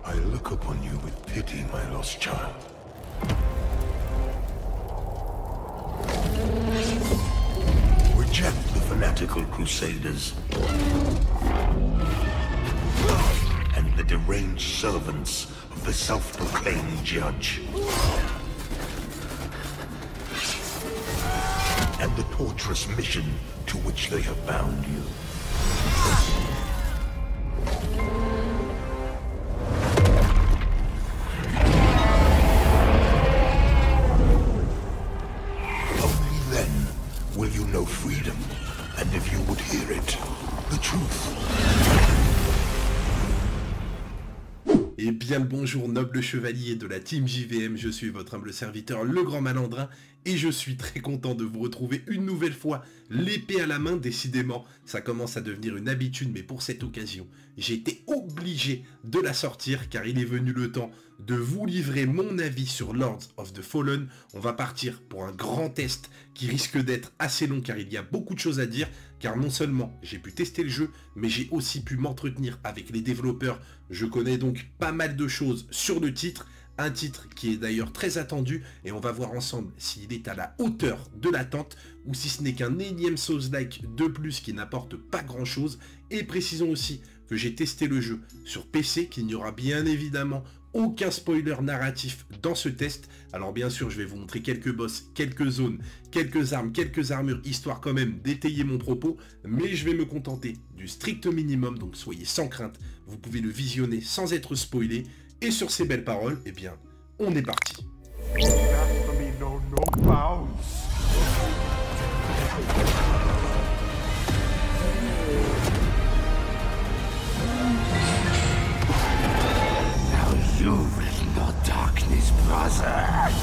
I look upon you with pity, my lost child. Reject the fanatical crusaders and the deranged servants of the self-proclaimed judge. And the torturous mission to which they have bound you. Only then will you know freedom, and if you would hear it, the truth. Et bien le bonjour noble chevalier de la team JVM, je suis votre humble serviteur le grand malandrin et je suis très content de vous retrouver une nouvelle fois, l'épée à la main. Décidément, ça commence à devenir une habitude, mais pour cette occasion, j'ai été obligé de la sortir car il est venu le temps de vous livrer mon avis sur Lords of the Fallen. On va partir pour un grand test qui risque d'être assez long car il y a beaucoup de choses à dire, car non seulement j'ai pu tester le jeu, mais j'ai aussi pu m'entretenir avec les développeurs. Je connais donc pas mal de choses sur le titre, un titre qui est d'ailleurs très attendu, et on va voir ensemble s'il est à la hauteur de l'attente, ou si ce n'est qu'un énième Souls-like de plus qui n'apporte pas grand chose. Et précisons aussi que j'ai testé le jeu sur PC, qu'il n'y aura bien évidemment aucun spoiler narratif dans ce test. Alors bien sûr, je vais vous montrer quelques boss, quelques zones, quelques armes, quelques armures, histoire quand même d'étayer mon propos, mais je vais me contenter du strict minimum, donc soyez sans crainte, vous pouvez le visionner sans être spoilé. Et sur ces belles paroles, eh bien, on est parti. Blasphemy know no bounds. You've written your darkness, brother.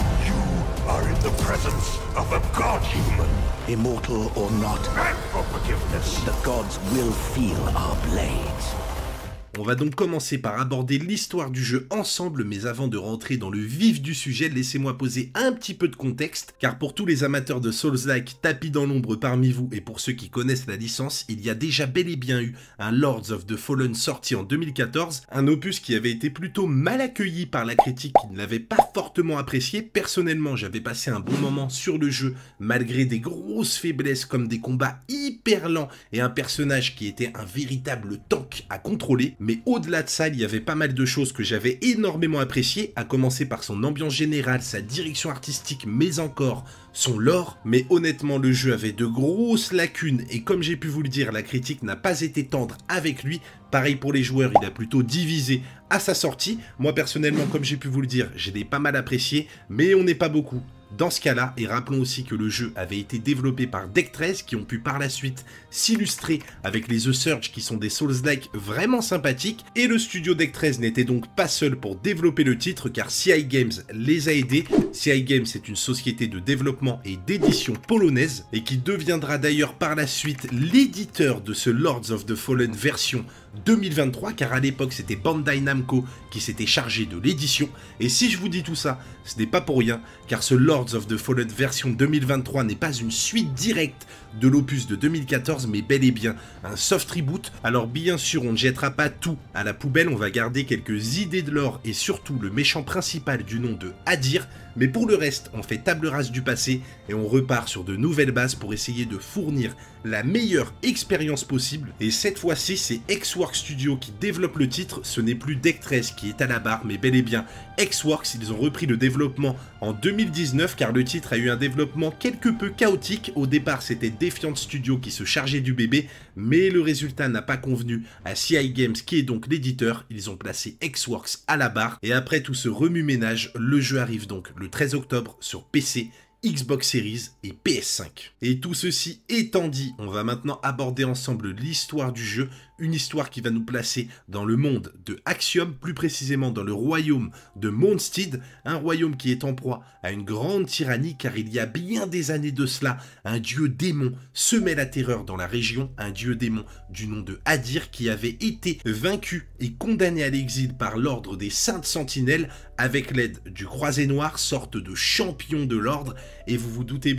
You are in the presence of a god human. Immortal or not, Beg for forgiveness. the gods will feel our blades. On va donc commencer par aborder l'histoire du jeu ensemble, mais avant de rentrer dans le vif du sujet, laissez-moi poser un petit peu de contexte, car pour tous les amateurs de Souls-like tapis dans l'ombre parmi vous, et pour ceux qui connaissent la licence, il y a déjà bel et bien eu un Lords of the Fallen sorti en 2014, un opus qui avait été plutôt mal accueilli par la critique qui ne l'avait pas fortement apprécié. Personnellement, j'avais passé un bon moment sur le jeu, malgré des grosses faiblesses comme des combats hyper lents et un personnage qui était un véritable tank à contrôler. Mais au-delà de ça, il y avait pas mal de choses que j'avais énormément appréciées, à commencer par son ambiance générale, sa direction artistique, mais encore son lore. Mais honnêtement, le jeu avait de grosses lacunes, et comme j'ai pu vous le dire, la critique n'a pas été tendre avec lui. Pareil pour les joueurs, il a plutôt divisé à sa sortie. Moi personnellement, comme j'ai pu vous le dire, je l'ai pas mal apprécié, mais on n'est pas beaucoup dans ce cas-là. Et rappelons aussi que le jeu avait été développé par Deck 13, qui ont pu par la suite s'illustrer avec les The Surge, qui sont des Souls-like vraiment sympathiques. Et le studio Deck 13 n'était donc pas seul pour développer le titre, car CI Games les a aidés. CI Games est une société de développement et d'édition polonaise, et qui deviendra d'ailleurs par la suite l'éditeur de ce Lords of the Fallen version 2023, car à l'époque c'était Bandai Namco qui s'était chargé de l'édition. Et si je vous dis tout ça, ce n'est pas pour rien, car ce Lords of the Fallen version 2023 n'est pas une suite directe de l'opus de 2014, mais bel et bien un soft reboot. Alors bien sûr, on ne jettera pas tout à la poubelle, on va garder quelques idées de lore et surtout le méchant principal du nom de Hadir, mais pour le reste, on fait table rase du passé et on repart sur de nouvelles bases pour essayer de fournir la meilleure expérience possible. Et cette fois-ci, c'est Xworks Studio qui développe le titre, ce n'est plus Deck 13 qui est à la barre, mais bel et bien Xworks. Ils ont repris le développement en 2019, car le titre a eu un développement quelque peu chaotique. Au départ, c'était Defiant Studio qui se chargeait du bébé, mais le résultat n'a pas convenu à CI Games, qui est donc l'éditeur. Ils ont placé Xworks à la barre, et après tout ce remue-ménage, le jeu arrive donc le 13 octobre sur PC, Xbox Series et PS5. Et tout ceci étant dit, on va maintenant aborder ensemble l'histoire du jeu, une histoire qui va nous placer dans le monde de Axiom, plus précisément dans le royaume de Mondstadt, un royaume qui est en proie à une grande tyrannie, car il y a bien des années de cela, un dieu démon semait la terreur dans la région, un dieu démon du nom de Hadir qui avait été vaincu et condamné à l'exil par l'ordre des Saintes Sentinelles avec l'aide du Croisé Noir, sorte de champion de l'ordre. Et vous vous doutez bien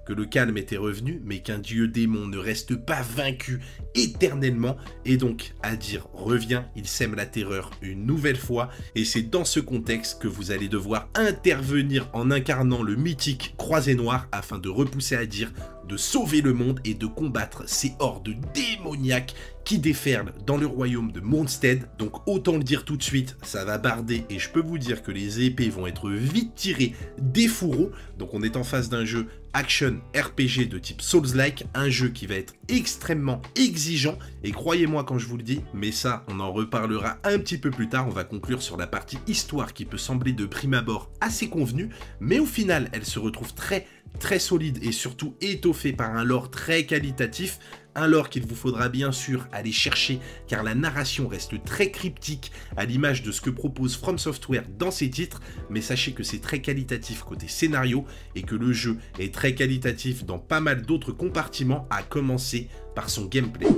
que le calme était revenu, mais qu'un dieu démon ne reste pas vaincu éternellement, et donc Adir revient, il sème la terreur une nouvelle fois, et c'est dans ce contexte que vous allez devoir intervenir en incarnant le mythique Croisé Noir afin de repousser Adir, de sauver le monde et de combattre ces hordes démoniaques qui déferlent dans le royaume de Mondstadt. Donc autant le dire tout de suite, ça va barder et je peux vous dire que les épées vont être vite tirées des fourreaux. Donc on est en face d'un jeu action RPG de type Souls-like, un jeu qui va être extrêmement exigeant et croyez-moi quand je vous le dis, mais ça on en reparlera un petit peu plus tard, on va conclure sur la partie histoire qui peut sembler de prime abord assez convenue, mais au final elle se retrouve très solide et surtout étoffée par un lore très qualitatif, un lore qu'il vous faudra bien sûr aller chercher car la narration reste très cryptique à l'image de ce que propose From Software dans ses titres, mais sachez que c'est très qualitatif côté scénario et que le jeu est très qualitatif dans pas mal d'autres compartiments, à commencer par son gameplay.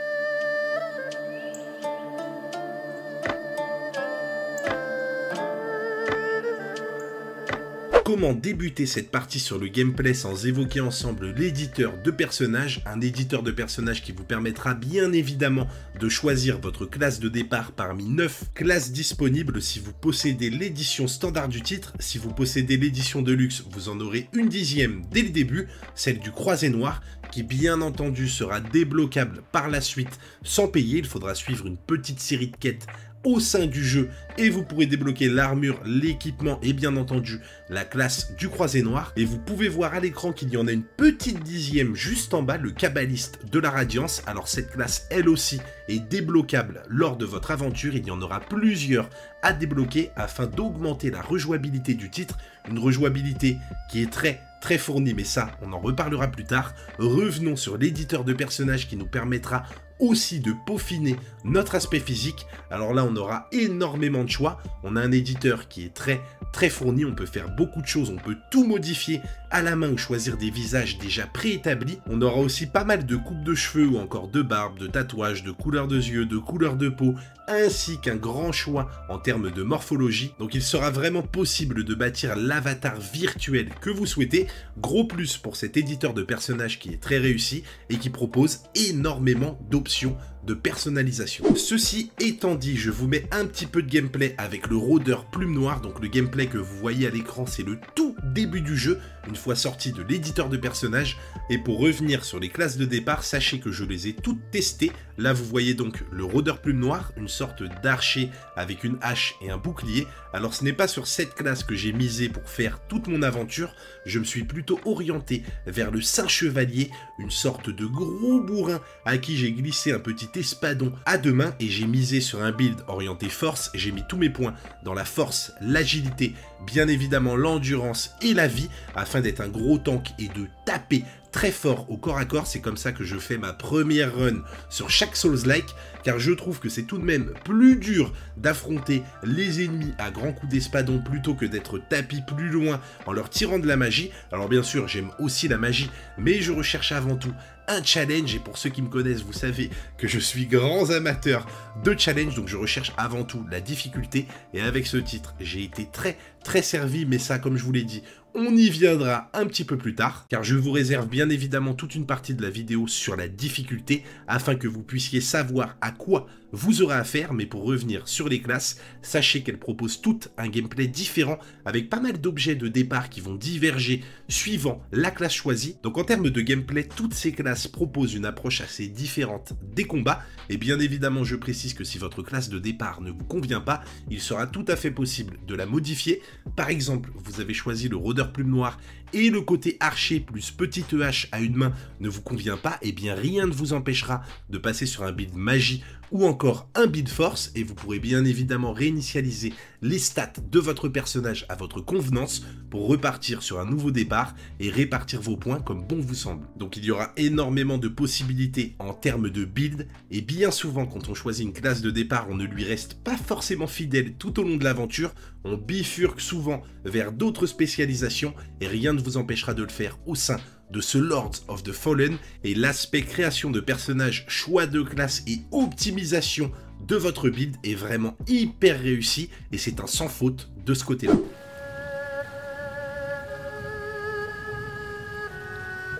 Comment débuter cette partie sur le gameplay sans évoquer ensemble l'éditeur de personnages, un éditeur de personnages qui vous permettra bien évidemment de choisir votre classe de départ parmi 9 classes disponibles si vous possédez l'édition standard du titre. Si vous possédez l'édition de luxe, vous en aurez une 10e dès le début, celle du Croisé Noir, qui bien entendu sera débloquable par la suite sans payer. Il faudra suivre une petite série de quêtes au sein du jeu et vous pourrez débloquer l'armure, l'équipement et bien entendu la classe du Croisé Noir. Et vous pouvez voir à l'écran qu'il y en a une petite 10e juste en bas, le Kabbaliste de la Radiance. Alors cette classe elle aussi est débloquable lors de votre aventure, il y en aura plusieurs à débloquer afin d'augmenter la rejouabilité du titre, une rejouabilité qui est très fournie, mais ça on en reparlera plus tard. Revenons sur l'éditeur de personnages qui nous permettra aussi de peaufiner notre aspect physique. Alors là on aura énormément de choix, on a un éditeur qui est très fourni, on peut faire beaucoup de choses, on peut tout modifier à la main ou choisir des visages déjà préétablis. On aura aussi pas mal de coupes de cheveux ou encore de barbe, de tatouages, de couleur de yeux, de couleur de peau, ainsi qu'un grand choix en termes de morphologie. Donc il sera vraiment possible de bâtir l'avatar virtuel que vous souhaitez. Gros plus pour cet éditeur de personnages qui est très réussi et qui propose énormément d'options de personnalisation. Ceci étant dit, je vous mets un petit peu de gameplay avec le rôdeur Plume Noire. Donc le gameplay que vous voyez à l'écran, c'est le tout début du jeu, une fois sorti de l'éditeur de personnages. Et pour revenir sur les classes de départ, sachez que je les ai toutes testées. Là vous voyez donc le rôdeur Plume Noire, une sorte d'archer avec une hache et un bouclier. Alors ce n'est pas sur cette classe que j'ai misé pour faire toute mon aventure, je me suis plutôt orienté vers le Saint Chevalier, une sorte de gros bourrin à qui j'ai glissé un petit espadon à deux mains et j'ai misé sur un build orienté force. J'ai mis tous mes points dans la force, l'agilité, bien évidemment l'endurance et la vie afin d'être un gros tank et de taper très fort au corps à corps. C'est comme ça que je fais ma première run sur chaque Souls-like, car je trouve que c'est tout de même plus dur d'affronter les ennemis à grands coups d'espadon plutôt que d'être tapis plus loin en leur tirant de la magie. Alors bien sûr, j'aime aussi la magie, mais je recherche avant tout un challenge, et pour ceux qui me connaissent, vous savez que je suis grand amateur de challenge, donc je recherche avant tout la difficulté, et avec ce titre, j'ai été très servi, mais ça, comme je vous l'ai dit, on y viendra un petit peu plus tard, car je vous réserve bien évidemment toute une partie de la vidéo sur la difficulté, afin que vous puissiez savoir à quoi vous aurez affaire. Mais pour revenir sur les classes, sachez qu'elles proposent toutes un gameplay différent, avec pas mal d'objets de départ qui vont diverger suivant la classe choisie. Donc en termes de gameplay, toutes ces classes proposent une approche assez différente des combats, et bien évidemment je précise que si votre classe de départ ne vous convient pas, il sera tout à fait possible de la modifier. Par exemple, vous avez choisi le rôdeur Plume Noire et le côté archer plus petite hache à une main ne vous convient pas, et bien rien ne vous empêchera de passer sur un build magie ou encore un build force, et vous pourrez bien évidemment réinitialiser les stats de votre personnage à votre convenance pour repartir sur un nouveau départ et répartir vos points comme bon vous semble. Donc il y aura énormément de possibilités en termes de build, et bien souvent quand on choisit une classe de départ, on ne lui reste pas forcément fidèle tout au long de l'aventure, on bifurque souvent vers d'autres spécialisations, et rien ne vous empêchera de le faire au sein de ce Lords of the Fallen. Et l'aspect création de personnages, choix de classe et optimisation de votre build est vraiment hyper réussi, et c'est un sans faute de ce côté-là.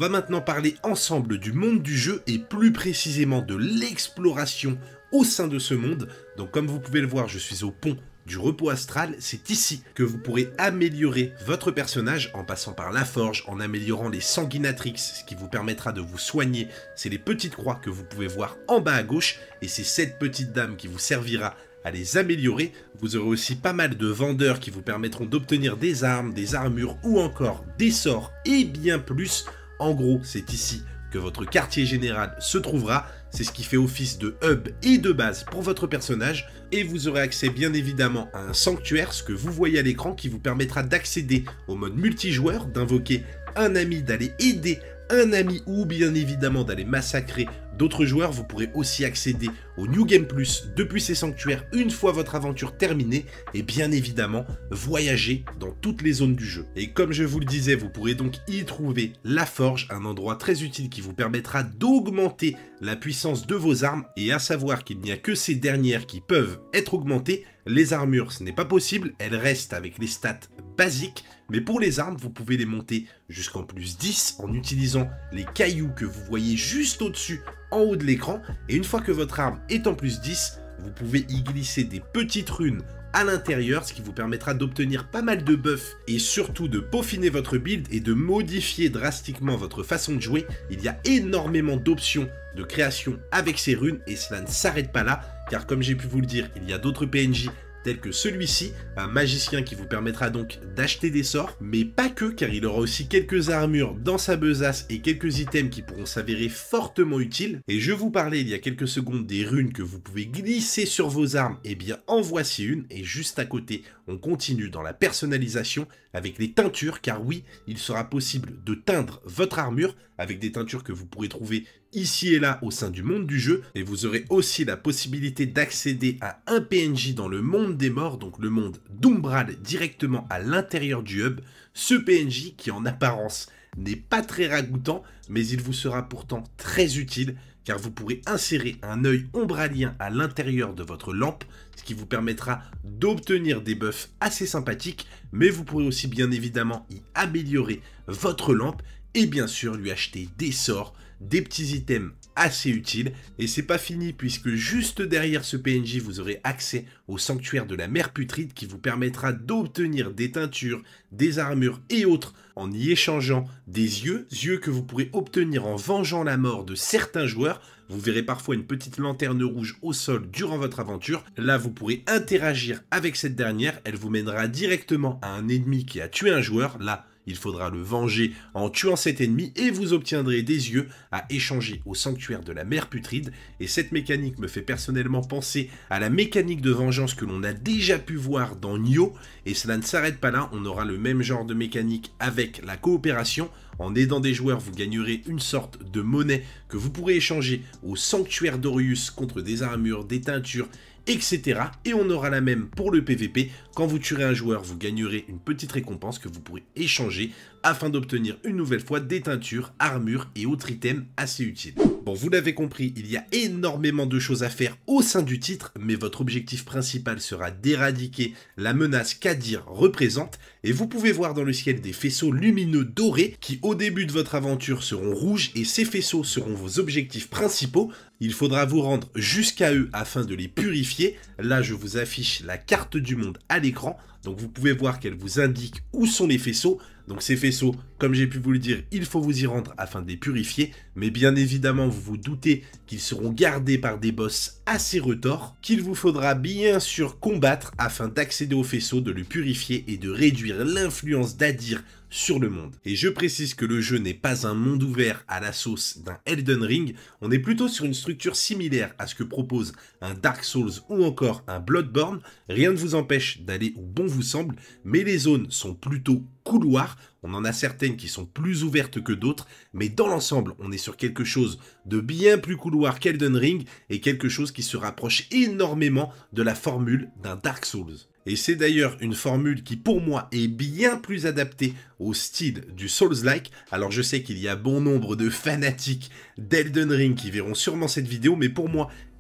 va maintenant parler ensemble du monde du jeu et plus précisément de l'exploration au sein de ce monde. Donc comme vous pouvez le voir, je suis au pont du repos astral, c'est ici que vous pourrez améliorer votre personnage en passant par la forge, en améliorant les sanguinatrix, ce qui vous permettra de vous soigner. C'est les petites croix que vous pouvez voir en bas à gauche, et c'est cette petite dame qui vous servira à les améliorer. Vous aurez aussi pas mal de vendeurs qui vous permettront d'obtenir des armes, des armures ou encore des sorts et bien plus. En gros, c'est ici que votre quartier général se trouvera. C'est ce qui fait office de hub et de base pour votre personnage. Et vous aurez accès bien évidemment à un sanctuaire, ce que vous voyez à l'écran, qui vous permettra d'accéder au mode multijoueur, d'invoquer un ami, d'aller aider un ami ou bien évidemment d'aller massacrer d'autres joueurs. Vous pourrez aussi accéder au New Game Plus depuis ces sanctuaires une fois votre aventure terminée et bien évidemment voyager dans toutes les zones du jeu. Et comme je vous le disais, vous pourrez donc y trouver la forge, un endroit très utile qui vous permettra d'augmenter la puissance de vos armes, et à savoir qu'il n'y a que ces dernières qui peuvent être augmentées. Les armures, ce n'est pas possible, elles restent avec les stats basiques, mais pour les armes, vous pouvez les monter jusqu'en plus 10 en utilisant les cailloux que vous voyez juste au-dessus, en haut de l'écran, et une fois que votre arme est en plus 10, vous pouvez y glisser des petites runes à l'intérieur, ce qui vous permettra d'obtenir pas mal de buffs et surtout de peaufiner votre build et de modifier drastiquement votre façon de jouer. Il y a énormément d'options de création avec ces runes et cela ne s'arrête pas là, car comme j'ai pu vous le dire, il y a d'autres PNJ tel que celui-ci, un magicien qui vous permettra donc d'acheter des sorts, mais pas que, car il aura aussi quelques armures dans sa besace et quelques items qui pourront s'avérer fortement utiles. Et je vous parlais il y a quelques secondes des runes que vous pouvez glisser sur vos armes, et bien en voici une, et juste à côté, on continue dans la personnalisation avec les teintures, car oui, il sera possible de teindre votre armure avec des teintures que vous pourrez trouver ici et là au sein du monde du jeu, et vous aurez aussi la possibilité d'accéder à un PNJ dans le monde des morts, donc le monde d'Umbral directement à l'intérieur du hub, ce PNJ qui en apparence n'est pas très ragoûtant, mais il vous sera pourtant très utile, car vous pourrez insérer un œil ombralien à l'intérieur de votre lampe, ce qui vous permettra d'obtenir des buffs assez sympathiques, mais vous pourrez aussi bien évidemment y améliorer votre lampe, et bien sûr lui acheter des sorts, des petits items assez utiles. Et c'est pas fini, puisque juste derrière ce PNJ vous aurez accès au sanctuaire de la mère putride qui vous permettra d'obtenir des teintures, des armures et autres en y échangeant des yeux que vous pourrez obtenir en vengeant la mort de certains joueurs. Vous verrez parfois une petite lanterne rouge au sol durant votre aventure. Là, vous pourrez interagir avec cette dernière. Elle vous mènera directement à un ennemi qui a tué un joueur. Là, il faudra le venger en tuant cet ennemi et vous obtiendrez des yeux à échanger au sanctuaire de la mère putride. Et cette mécanique me fait personnellement penser à la mécanique de vengeance que l'on a déjà pu voir dans Nioh. Et cela ne s'arrête pas là, on aura le même genre de mécanique avec la coopération. En aidant des joueurs, vous gagnerez une sorte de monnaie que vous pourrez échanger au sanctuaire d'Orius contre des armures, des teintures, etc. Et on aura la même pour le PVP. Quand vous tuerez un joueur, vous gagnerez une petite récompense que vous pourrez échanger afin d'obtenir une nouvelle fois des teintures, armures et autres items assez utiles. Bon, vous l'avez compris, il y a énormément de choses à faire au sein du titre, mais votre objectif principal sera d'éradiquer la menace qu'Adir représente, et vous pouvez voir dans le ciel des faisceaux lumineux dorés qui au début de votre aventure seront rouges, et ces faisceaux seront vos objectifs principaux. Il faudra vous rendre jusqu'à eux afin de les purifier. Là, je vous affiche la carte du monde à l'écran, donc vous pouvez voir qu'elle vous indique où sont les faisceaux. Donc ces faisceaux, comme j'ai pu vous le dire, il faut vous y rendre afin de les purifier, mais bien évidemment vous vous doutez qu'ils seront gardés par des boss assez retors, qu'il vous faudra bien sûr combattre afin d'accéder aux faisceaux, de le purifier et de réduire l'influence d'Adir sur le monde. Et je précise que le jeu n'est pas un monde ouvert à la sauce d'un Elden Ring, on est plutôt sur une structure similaire à ce que propose un Dark Souls ou encore un Bloodborne. Rien ne vous empêche d'aller où bon vous semble, mais les zones sont plutôt couloirs. On en a certaines qui sont plus ouvertes que d'autres, mais dans l'ensemble, on est sur quelque chose de bien plus couloir qu'Elden Ring et quelque chose qui se rapproche énormément de la formule d'un Dark Souls. Et c'est d'ailleurs une formule qui pour moi est bien plus adaptée au style du Souls-like. Alors je sais qu'il y a bon nombre de fanatiques d'Elden Ring qui verront sûrement cette vidéo, mais pour moi,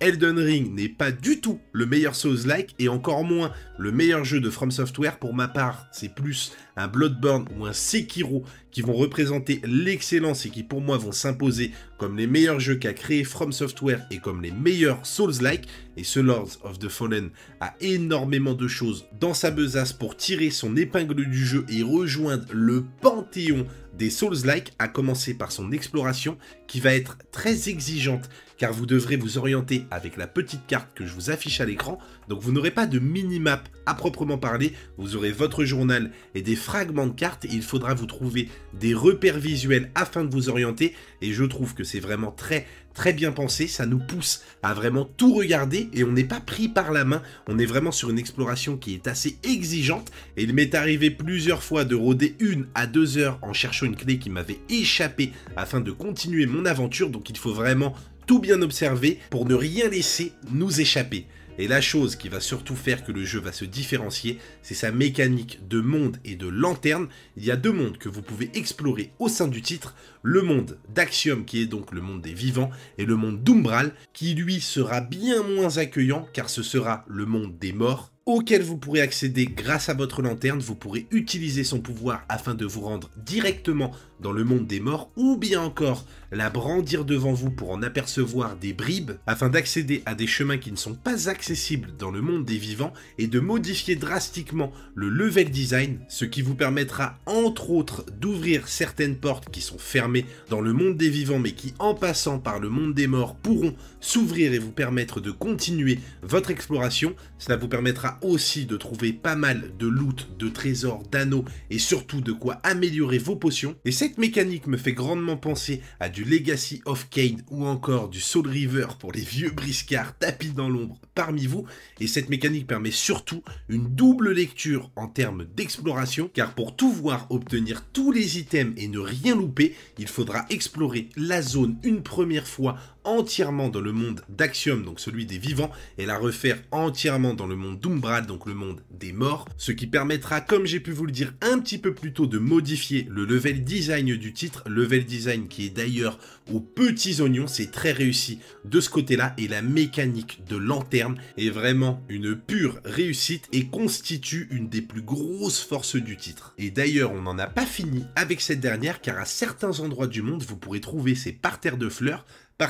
Elden Ring n'est pas du tout le meilleur Souls-like et encore moins le meilleur jeu de From Software. Pour ma part, c'est plus un Bloodborne ou un Sekiro qui vont représenter l'excellence et qui pour moi vont s'imposer comme les meilleurs jeux qu'a créé From Software et comme les meilleurs Souls-like. Et ce Lords of the Fallen a énormément de choses dans sa besace pour tirer son épingle du jeu et rejoindre le panthéon des Souls-like, à commencer par son exploration qui va être très exigeante car vous devrez vous orienter avec la petite carte que je vous affiche à l'écran. Donc vous n'aurez pas de minimap à proprement parler, vous aurez votre journal et des fragments de cartes et il faudra vous trouver des repères visuels afin de vous orienter et je trouve que c'est vraiment très bien pensé, ça nous pousse à vraiment tout regarder et on n'est pas pris par la main, on est vraiment sur une exploration qui est assez exigeante et il m'est arrivé plusieurs fois de rôder 1 à 2 heures en cherchant une clé qui m'avait échappé afin de continuer mon aventure, donc il faut vraiment tout bien observer pour ne rien laisser nous échapper. Et la chose qui va surtout faire que le jeu va se différencier, c'est sa mécanique de monde et de lanterne. Il y a 2 mondes que vous pouvez explorer au sein du titre, le monde d'Axiom qui est donc le monde des vivants et le monde d'Umbral qui lui sera bien moins accueillant car ce sera le monde des morts auquel vous pourrez accéder grâce à votre lanterne. Vous pourrez utiliser son pouvoir afin de vous rendre directement dans le monde des morts ou bien encore la brandir devant vous pour en apercevoir des bribes afin d'accéder à des chemins qui ne sont pas accessibles dans le monde des vivants et de modifier drastiquement le level design, ce qui vous permettra entre autres d'ouvrir certaines portes qui sont fermées dans le monde des vivants mais qui en passant par le monde des morts pourront s'ouvrir et vous permettre de continuer votre exploration. Cela vous permettra aussi de trouver pas mal de loot, de trésors, d'anneaux et surtout de quoi améliorer vos potions. Et cette mécanique me fait grandement penser à du Legacy of Kain ou encore du Soul River pour les vieux briscards tapis dans l'ombre parmi vous. Et cette mécanique permet surtout une double lecture en termes d'exploration car pour tout voir, obtenir tous les items et ne rien louper, il faudra explorer la zone une première fois entièrement dans le monde d'Axiom, donc celui des vivants, et la refaire entièrement dans le monde d'Umbral, donc le monde des morts, ce qui permettra, comme j'ai pu vous le dire un petit peu plus tôt, de modifier le level design du titre, level design qui est d'ailleurs aux petits oignons, c'est très réussi de ce côté-là, et la mécanique de lanterne est vraiment une pure réussite et constitue une des plus grosses forces du titre. Et d'ailleurs, on n'en a pas fini avec cette dernière, car à certains endroits du monde, vous pourrez trouver ces parterres de fleurs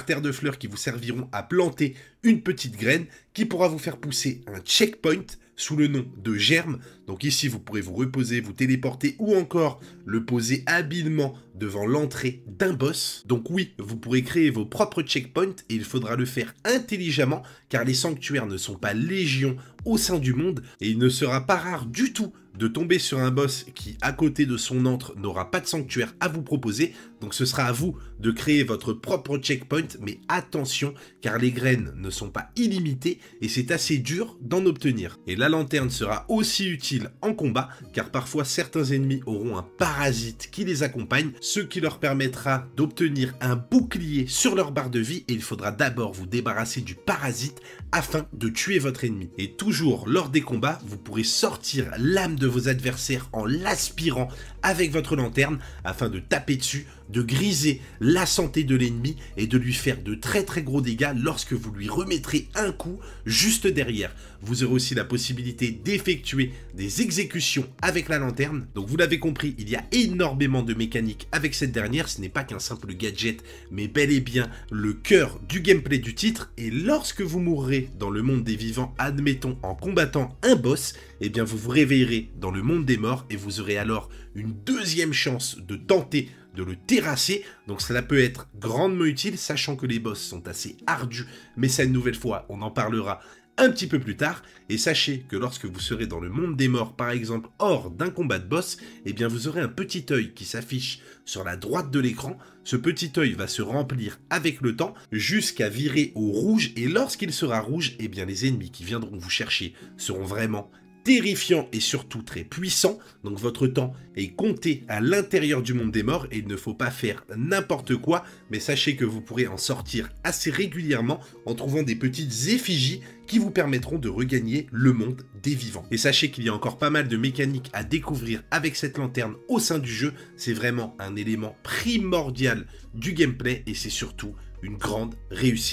qui vous serviront à planter une petite graine qui pourra vous faire pousser un checkpoint sous le nom de germe. Donc ici, vous pourrez vous reposer, vous téléporter ou encore le poser habilement devant l'entrée d'un boss. Donc oui, vous pourrez créer vos propres checkpoints et il faudra le faire intelligemment car les sanctuaires ne sont pas légion au sein du monde et il ne sera pas rare du tout de tomber sur un boss qui, à côté de son antre, n'aura pas de sanctuaire à vous proposer. Donc ce sera à vous de créer votre propre checkpoint, mais attention, car les graines ne sont pas illimitées et c'est assez dur d'en obtenir. Et la lanterne sera aussi utile en combat, car parfois certains ennemis auront un parasite qui les accompagne, ce qui leur permettra d'obtenir un bouclier sur leur barre de vie et il faudra d'abord vous débarrasser du parasite afin de tuer votre ennemi. Et toujours lors des combats, vous pourrez sortir l'âme de vos adversaires en l'aspirant avec votre lanterne afin de taper dessus, de griser la santé de l'ennemi et de lui faire de très gros dégâts lorsque vous lui remettrez un coup juste derrière. Vous aurez aussi la possibilité d'effectuer des exécutions avec la lanterne. Donc vous l'avez compris, il y a énormément de mécaniques avec cette dernière. Ce n'est pas qu'un simple gadget, mais bel et bien le cœur du gameplay du titre. Et lorsque vous mourrez dans le monde des vivants, admettons en combattant un boss, eh bien vous vous réveillerez dans le monde des morts et vous aurez alors une deuxième chance de tenter de le terrasser, donc cela peut être grandement utile, sachant que les boss sont assez ardus, mais ça une nouvelle fois, on en parlera un petit peu plus tard, et sachez que lorsque vous serez dans le monde des morts, par exemple, hors d'un combat de boss, eh bien vous aurez un petit œil qui s'affiche sur la droite de l'écran. Ce petit œil va se remplir avec le temps jusqu'à virer au rouge, et lorsqu'il sera rouge, eh bien les ennemis qui viendront vous chercher seront vraiment terrifiant et surtout très puissant, donc votre temps est compté à l'intérieur du monde des morts et il ne faut pas faire n'importe quoi, mais sachez que vous pourrez en sortir assez régulièrement en trouvant des petites effigies qui vous permettront de regagner le monde des vivants. Et sachez qu'il y a encore pas mal de mécaniques à découvrir avec cette lanterne au sein du jeu, c'est vraiment un élément primordial du gameplay et c'est surtout une grande réussite.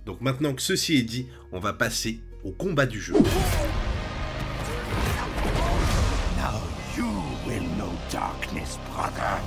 Donc maintenant que ceci est dit, on va passer au combat du jeu. Now you will know darkness, brother.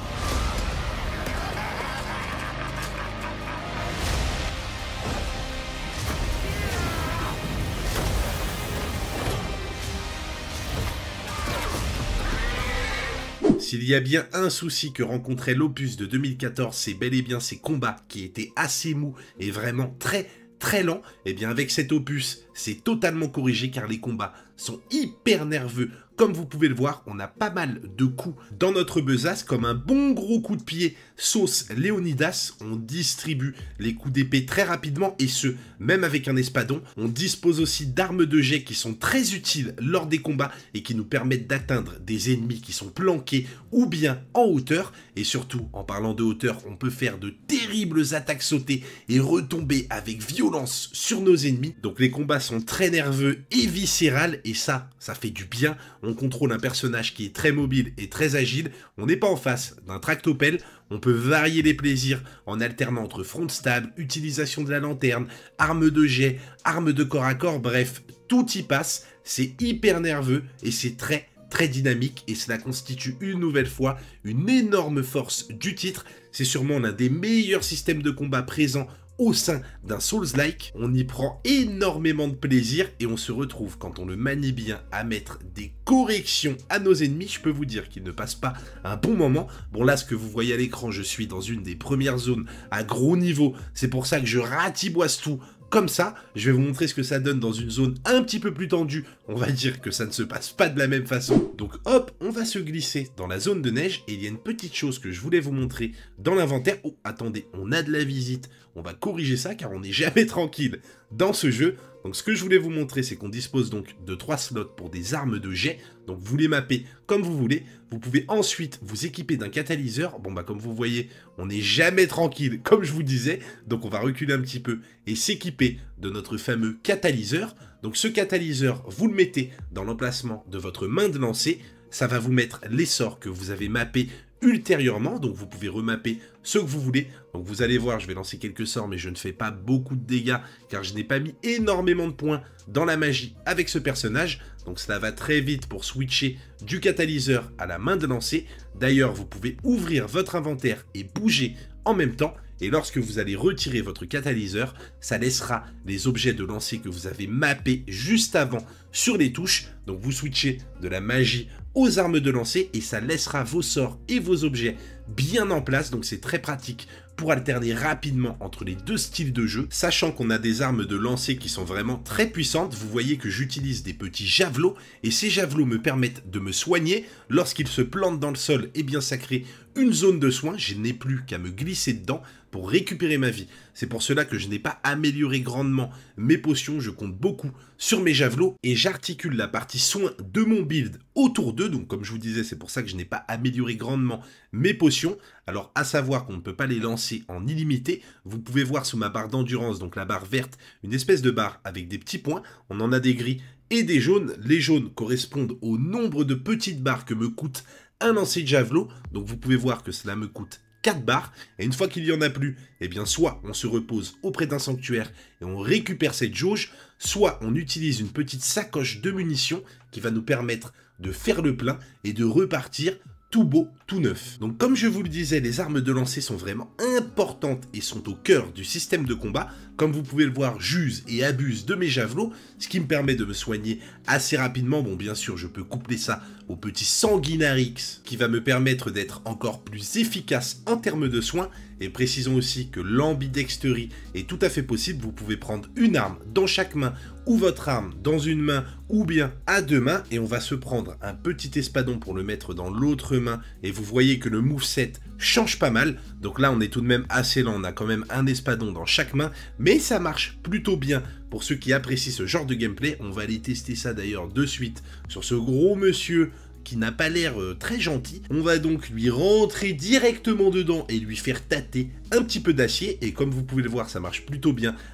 S'il y a bien un souci que rencontrait l'opus de 2014, c'est bel et bien ces combats qui étaient assez mous et vraiment très lents. Et bien avec cet opus, c'est totalement corrigé car les combats sont hyper nerveux. Comme vous pouvez le voir, on a pas mal de coups dans notre besace, comme un bon gros coup de pied sauce Léonidas. On distribue les coups d'épée très rapidement et ce, même avec un espadon. On dispose aussi d'armes de jet qui sont très utiles lors des combats et qui nous permettent d'atteindre des ennemis qui sont planqués ou bien en hauteur. Et surtout, en parlant de hauteur, on peut faire de terribles attaques sautées et retomber avec violence sur nos ennemis. Donc les combats sont très nerveux et viscérales et ça fait du bien. On contrôle un personnage qui est très mobile et très agile. On n'est pas en face d'un tractopelle. On peut varier les plaisirs en alternant entre front stab, utilisation de la lanterne, armes de jet, armes de corps à corps, bref, tout y passe. C'est hyper nerveux et c'est très dynamique et cela constitue une nouvelle fois une énorme force du titre. C'est sûrement l'un des meilleurs systèmes de combat présents au sein d'un Souls-like. On y prend énormément de plaisir et on se retrouve, quand on le manie bien, à mettre des corrections à nos ennemis. Je peux vous dire qu'ils ne passent pas un bon moment. Bon là, ce que vous voyez à l'écran, je suis dans une des premières zones à gros niveau. C'est pour ça que je ratiboise tout comme ça. Je vais vous montrer ce que ça donne dans une zone un petit peu plus tendue. On va dire que ça ne se passe pas de la même façon. Donc hop, on va se glisser dans la zone de neige. Et il y a une petite chose que je voulais vous montrer dans l'inventaire. Oh, attendez, on a de la visite. On va corriger ça car on n'est jamais tranquille dans ce jeu. Donc ce que je voulais vous montrer, c'est qu'on dispose donc de 3 slots pour des armes de jet. Donc vous les mappez comme vous voulez. Vous pouvez ensuite vous équiper d'un catalyseur. Bon bah comme vous voyez, on n'est jamais tranquille comme je vous disais. Donc on va reculer un petit peu et s'équiper de notre fameux catalyseur. Donc ce catalyseur, vous le mettez dans l'emplacement de votre main de lancer. Ça va vous mettre les sorts que vous avez mappés ultérieurement, donc vous pouvez remapper ce que vous voulez. Donc vous allez voir, je vais lancer quelques sorts, mais je ne fais pas beaucoup de dégâts, car je n'ai pas mis énormément de points dans la magie avec ce personnage. Donc cela va très vite pour switcher du catalyseur à la main de lancer. D'ailleurs, vous pouvez ouvrir votre inventaire et bouger en même temps. Et lorsque vous allez retirer votre catalyseur, ça laissera les objets de lancer que vous avez mappés juste avant sur les touches. Donc vous switchez de la magie aux armes de lancer et ça laissera vos sorts et vos objets bien en place. Donc c'est très pratique pour alterner rapidement entre les deux styles de jeu, sachant qu'on a des armes de lancer qui sont vraiment très puissantes. Vous voyez que j'utilise des petits javelots et ces javelots me permettent de me soigner. Lorsqu'ils se plantent dans le sol, et bien ça crée une zone de soin. Je n'ai plus qu'à me glisser dedans pour récupérer ma vie. C'est pour cela que je n'ai pas amélioré grandement mes potions. Je compte beaucoup sur mes javelots et j'articule la partie soin de mon build autour d'eux. Donc comme je vous disais, c'est pour ça que je n'ai pas amélioré grandement mes potions. Alors à savoir qu'on ne peut pas les lancer en illimité. Vous pouvez voir sous ma barre d'endurance, donc la barre verte, une espèce de barre avec des petits points. On en a des gris et des jaunes. Les jaunes correspondent au nombre de petites barres que me coûte un lancer de javelot. Donc vous pouvez voir que cela me coûte 4 barres, et une fois qu'il n'y en a plus, eh bien soit on se repose auprès d'un sanctuaire et on récupère cette jauge, soit on utilise une petite sacoche de munitions qui va nous permettre de faire le plein et de repartir tout beau, tout neuf. Donc comme je vous le disais, les armes de lancer sont vraiment importantes et sont au cœur du système de combat. Comme vous pouvez le voir, j'use et abuse de mes javelots, ce qui me permet de me soigner assez rapidement. Bon, bien sûr, je peux coupler ça au petit Sanguinarix, qui va me permettre d'être encore plus efficace en termes de soins. Et précisons aussi que l'ambidexterie est tout à fait possible. Vous pouvez prendre une arme dans chaque main, ou votre arme dans une main, ou bien à deux mains. Et on va se prendre un petit espadon pour le mettre dans l'autre main. Et vous voyez que le moveset change pas mal. Donc là, on est tout de même assez lent. On a quand même un espadon dans chaque main. Mais ça marche plutôt bien pour ceux qui apprécient ce genre de gameplay. On va aller tester ça d'ailleurs de suite sur ce gros monsieur qui n'a pas l'air très gentil. On va donc lui rentrer directement dedans et lui faire tâter un petit peu d'acier. Et comme vous pouvez le voir, ça marche plutôt bien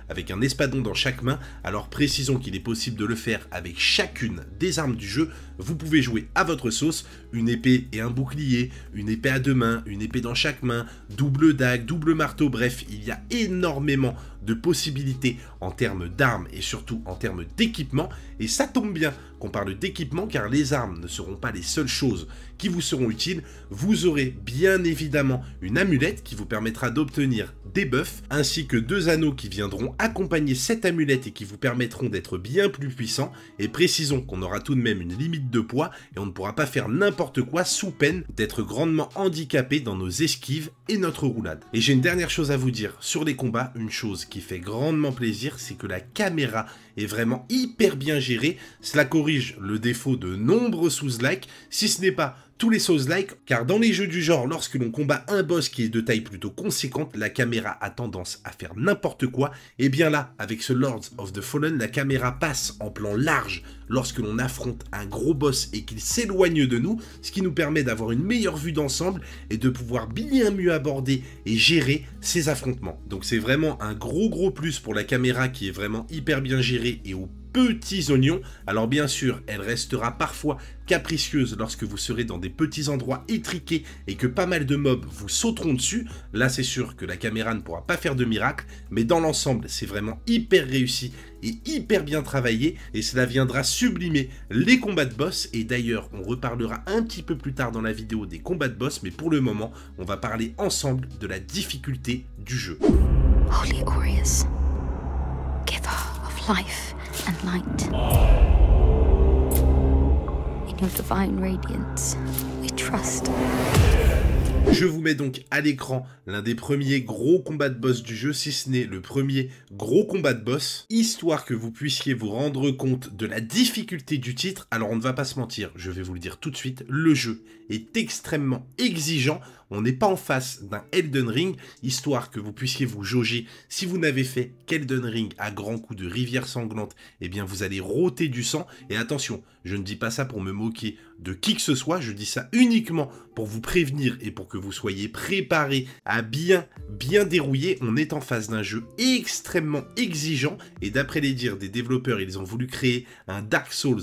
avec un espadon dans chaque main, alors précisons qu'il est possible de le faire avec chacune des armes du jeu. Vous pouvez jouer à votre sauce, une épée et un bouclier, une épée à deux mains, une épée dans chaque main, double dague, double marteau, bref, il y a énormément de possibilités en termes d'armes et surtout en termes d'équipement, et ça tombe bien qu'on parle d'équipement car les armes ne seront pas les seules choses qui vous seront utiles. Vous aurez bien évidemment une amulette qui vous permettra d'obtenir des buffs, ainsi que 2 anneaux qui viendront accompagner cette amulette et qui vous permettront d'être bien plus puissant, et précisons qu'on aura tout de même une limite de poids et on ne pourra pas faire n'importe quoi sous peine d'être grandement handicapé dans nos esquives et notre roulade. Et j'ai une dernière chose à vous dire sur les combats, une chose qui fait grandement plaisir, c'est que la caméra est vraiment hyper bien gérée. Cela corrige le défaut de nombreux Souls-like, si ce n'est pas tous les Souls-like, car dans les jeux du genre, lorsque l'on combat un boss qui est de taille plutôt conséquente, la caméra a tendance à faire n'importe quoi, et bien là, avec ce Lords of the Fallen, la caméra passe en plan large lorsque l'on affronte un gros boss et qu'il s'éloigne de nous, ce qui nous permet d'avoir une meilleure vue d'ensemble et de pouvoir bien mieux aborder et gérer ces affrontements. Donc c'est vraiment un gros plus pour la caméra qui est vraiment hyper bien gérée et au petits oignons. Alors bien sûr, elle restera parfois capricieuse lorsque vous serez dans des petits endroits étriqués et que pas mal de mobs vous sauteront dessus. Là, c'est sûr que la caméra ne pourra pas faire de miracle, mais dans l'ensemble, c'est vraiment hyper réussi et hyper bien travaillé, et cela viendra sublimer les combats de boss. Et d'ailleurs, on reparlera un petit peu plus tard dans la vidéo des combats de boss, mais pour le moment, on va parler ensemble de la difficulté du jeu. Holy Aureus, giver of life and light. In your divine radiance, we trust. Je vous mets donc à l'écran l'un des premiers gros combats de boss du jeu, si ce n'est le premier gros combat de boss, histoire que vous puissiez vous rendre compte de la difficulté du titre. Alors on ne va pas se mentir, je vais vous le dire tout de suite, le jeu est extrêmement exigeant. On n'est pas en face d'un Elden Ring, histoire que vous puissiez vous jauger. Si vous n'avez fait qu'Elden Ring à grands coups de rivière sanglante, eh bien vous allez rôter du sang. Et attention, je ne dis pas ça pour me moquer de qui que ce soit, je dis ça uniquement pour vous prévenir et pour que vous soyez préparés à bien dérouiller. On est en face d'un jeu extrêmement exigeant, et d'après les dires des développeurs, ils ont voulu créer un Dark Souls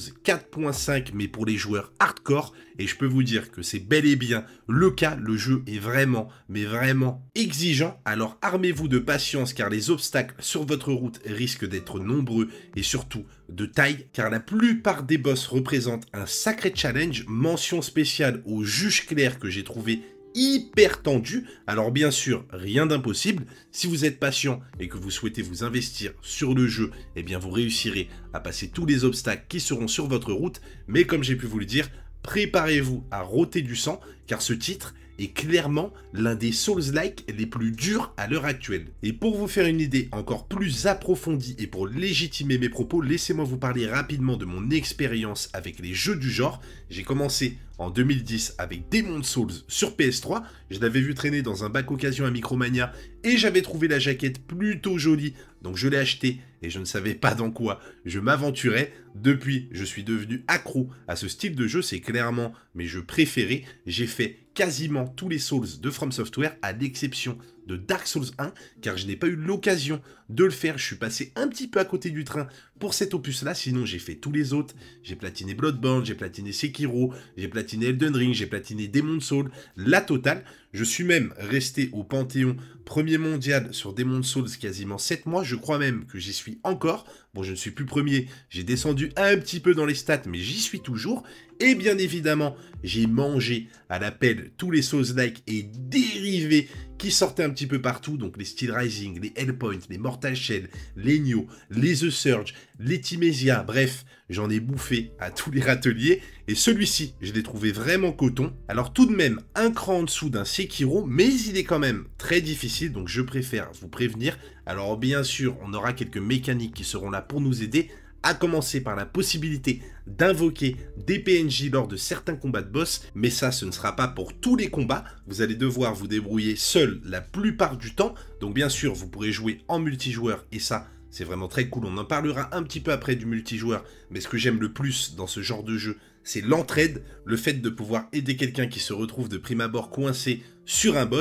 4.5 mais pour les joueurs hardcore, et je peux vous dire que c'est bel et bien le cas. Le jeu est vraiment, mais vraiment exigeant. Alors armez-vous de patience car les obstacles sur votre route risquent d'être nombreux et surtout de taille, car la plupart des boss représentent un sacré challenge. Mention spéciale au juge clair que j'ai trouvé hyper tendu. Alors bien sûr, rien d'impossible. Si vous êtes patient et que vous souhaitez vous investir sur le jeu, eh bien vous réussirez à passer tous les obstacles qui seront sur votre route. Mais comme j'ai pu vous le dire, préparez-vous à rôter du sang, car ce titre est clairement l'un des Souls-like les plus durs à l'heure actuelle. Et pour vous faire une idée encore plus approfondie et pour légitimer mes propos, laissez-moi vous parler rapidement de mon expérience avec les jeux du genre. J'ai commencé en 2010 avec Demon's Souls sur PS3, je l'avais vu traîner dans un bac occasion à Micromania et j'avais trouvé la jaquette plutôt jolie, donc je l'ai acheté et je ne savais pas dans quoi je m'aventurais. Depuis, je suis devenu accro à ce style de jeu, c'est clairement mes jeux préférés. J'ai fait quasiment tous les Souls de From Software à l'exception de Dark Souls 1, car je n'ai pas eu l'occasion de le faire. Je suis passé un petit peu à côté du train pour cet opus-là, sinon j'ai fait tous les autres. J'ai platiné Bloodborne, j'ai platiné Sekiro, j'ai platiné Elden Ring, j'ai platiné Demon's Souls, la totale. Je suis même resté au Panthéon premier mondial sur Demon's Souls quasiment 7 mois, je crois même que j'y suis encore. Bon, je ne suis plus premier, j'ai descendu un petit peu dans les stats, mais j'y suis toujours. Et bien évidemment, j'ai mangé à la pelle tous les Souls-like et dérivés qui sortaient un petit peu partout, donc les Steel Rising, les Hellpoint, les Mortal Shell, les Nioh, les The Surge, les Thymesia, bref, j'en ai bouffé à tous les râteliers, et celui-ci, je l'ai trouvé vraiment coton. Alors tout de même, un cran en dessous d'un Sekiro, mais il est quand même très difficile, donc je préfère vous prévenir. Alors bien sûr, on aura quelques mécaniques qui seront là pour nous aider, à commencer par la possibilité d'invoquer des PNJ lors de certains combats de boss, mais ça, ce ne sera pas pour tous les combats. Vous allez devoir vous débrouiller seul la plupart du temps, donc bien sûr, vous pourrez jouer en multijoueur, et ça, c'est vraiment très cool. On en parlera un petit peu après du multijoueur, mais ce que j'aime le plus dans ce genre de jeu, c'est l'entraide, le fait de pouvoir aider quelqu'un qui se retrouve de prime abord coincé sur un boss.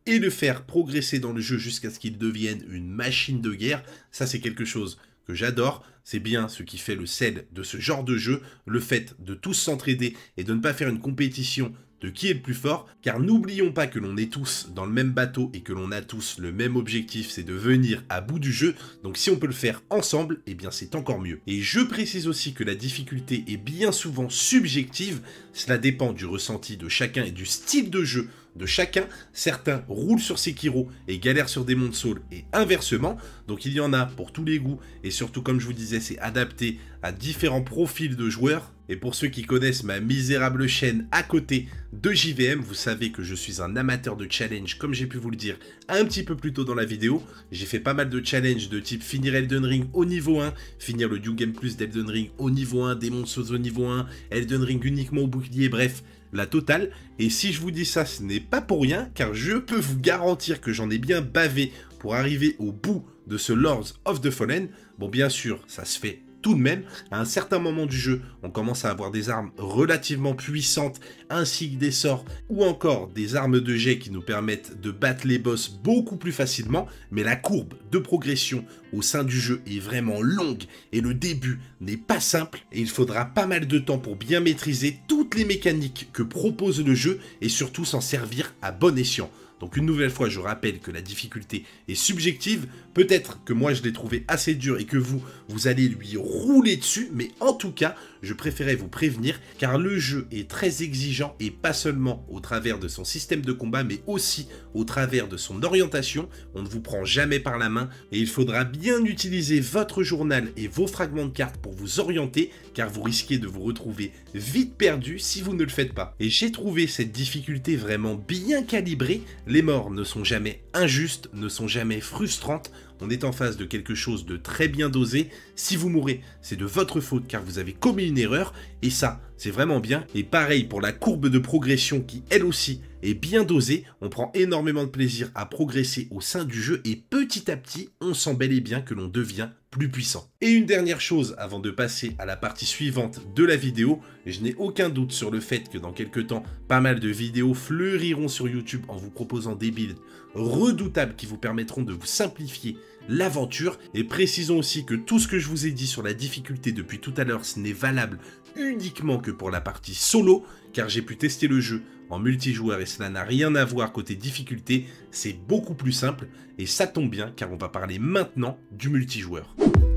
et le faire progresser dans le jeu jusqu'à ce qu'il devienne une machine de guerre, ça c'est quelque chose que j'adore, c'est bien ce qui fait le sel de ce genre de jeu, le fait de tous s'entraider et de ne pas faire une compétition de qui est le plus fort, car n'oublions pas que l'on est tous dans le même bateau et que l'on a tous le même objectif, c'est de venir à bout du jeu, donc si on peut le faire ensemble, eh bien c'est encore mieux. Et je précise aussi que la difficulté est bien souvent subjective, cela dépend du ressenti de chacun et du style de jeu de chacun, certains roulent sur Sekiro et galèrent sur Demon's Souls et inversement, donc il y en a pour tous les goûts et surtout comme je vous disais c'est adapté à différents profils de joueurs. Et pour ceux qui connaissent ma misérable chaîne à côté de JVM, vous savez que je suis un amateur de challenge comme j'ai pu vous le dire un petit peu plus tôt dans la vidéo. J'ai fait pas mal de challenges de type finir Elden Ring au niveau 1, finir le New Game Plus d'Elden Ring au niveau 1, Demon's Souls au niveau 1, Elden Ring uniquement au bouclier, bref, la totale. Et si je vous dis ça, ce n'est pas pour rien, car je peux vous garantir que j'en ai bien bavé pour arriver au bout de ce Lords of the Fallen. Bon, bien sûr, ça se fait tout de même. À un certain moment du jeu, on commence à avoir des armes relativement puissantes, ainsi que des sorts, ou encore des armes de jet qui nous permettent de battre les boss beaucoup plus facilement, mais la courbe de progression au sein du jeu est vraiment longue, et le début n'est pas simple, et il faudra pas mal de temps pour bien maîtriser toutes les mécaniques que propose le jeu, et surtout s'en servir à bon escient. Donc une nouvelle fois, je rappelle que la difficulté est subjective, peut-être que moi je l'ai trouvé assez dur et que vous allez lui rouler dessus, mais en tout cas, je préférais vous prévenir, car le jeu est très exigeant, et pas seulement au travers de son système de combat, mais aussi au travers de son orientation. On ne vous prend jamais par la main, et il faudra bien utiliser votre journal et vos fragments de cartes pour vous orienter, car vous risquez de vous retrouver vite perdu si vous ne le faites pas. Et j'ai trouvé cette difficulté vraiment bien calibrée. Les morts ne sont jamais injustes, ne sont jamais frustrantes, on est en face de quelque chose de très bien dosé. Si vous mourrez, c'est de votre faute car vous avez commis une erreur, et ça, c'est vraiment bien. Et pareil pour la courbe de progression qui, elle aussi, est bien dosée. On prend énormément de plaisir à progresser au sein du jeu, et petit à petit, on sent bel et bien que l'on devient plus puissant. Et une dernière chose avant de passer à la partie suivante de la vidéo, je n'ai aucun doute sur le fait que dans quelques temps, pas mal de vidéos fleuriront sur YouTube en vous proposant des builds redoutables qui vous permettront de vous simplifier l'aventure. Et précisons aussi que tout ce que je vous ai dit sur la difficulté depuis tout à l'heure, ce n'est valable uniquement que pour la partie solo, car j'ai pu tester le jeu en multijoueur et cela n'a rien à voir côté difficulté, c'est beaucoup plus simple, et ça tombe bien car on va parler maintenant du multijoueur.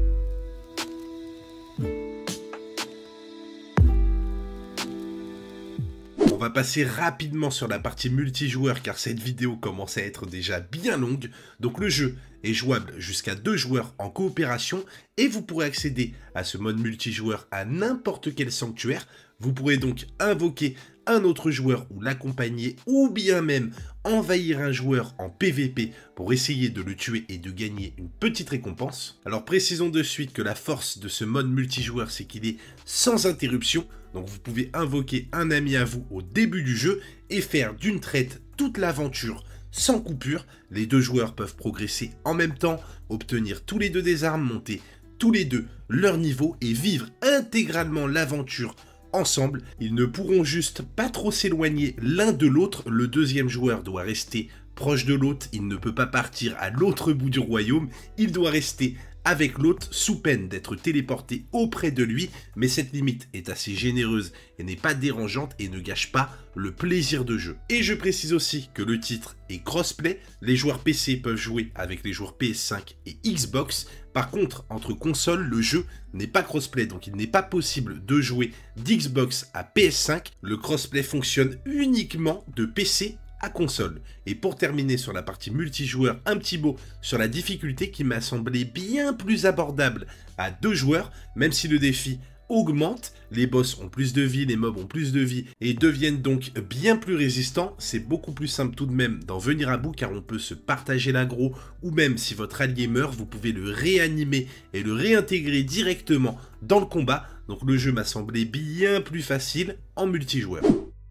On va passer rapidement sur la partie multijoueur car cette vidéo commence à être déjà bien longue. Donc le jeu est jouable jusqu'à 2 joueurs en coopération et vous pourrez accéder à ce mode multijoueur à n'importe quel sanctuaire. Vous pourrez donc invoquer un autre joueur ou l'accompagner, ou bien même envahir un joueur en PVP pour essayer de le tuer et de gagner une petite récompense. Alors précisons de suite que la force de ce mode multijoueur, c'est qu'il est sans interruption, donc vous pouvez invoquer un ami à vous au début du jeu et faire d'une traite toute l'aventure sans coupure. Les 2 joueurs peuvent progresser en même temps, obtenir tous les 2 des armes, monter tous les 2 leur niveau et vivre intégralement l'aventure ensemble. Ils ne pourront juste pas trop s'éloigner l'un de l'autre. Le deuxième joueur doit rester proche de l'autre, il ne peut pas partir à l'autre bout du royaume, il doit rester avec l'autre sous peine d'être téléporté auprès de lui, mais cette limite est assez généreuse et n'est pas dérangeante et ne gâche pas le plaisir de jeu. Et je précise aussi que le titre est crossplay, les joueurs PC peuvent jouer avec les joueurs PS5 et Xbox. Par contre, entre consoles, le jeu n'est pas crossplay, donc il n'est pas possible de jouer d'Xbox à PS5. Le crossplay fonctionne uniquement de PC à console. Et pour terminer sur la partie multijoueur, un petit mot sur la difficulté qui m'a semblé bien plus abordable à 2 joueurs, même si le défi augmente, les boss ont plus de vie, les mobs ont plus de vie et deviennent donc bien plus résistants. C'est beaucoup plus simple tout de même d'en venir à bout car on peut se partager l'aggro, ou même si votre allié meurt, vous pouvez le réanimer et le réintégrer directement dans le combat. Donc le jeu m'a semblé bien plus facile en multijoueur.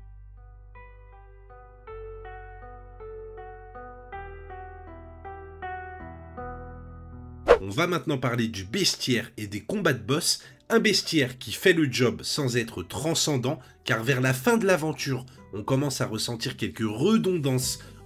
On va maintenant parler du bestiaire et des combats de boss. Un bestiaire qui fait le job sans être transcendant, car vers la fin de l'aventure, on commence à ressentir quelques redondances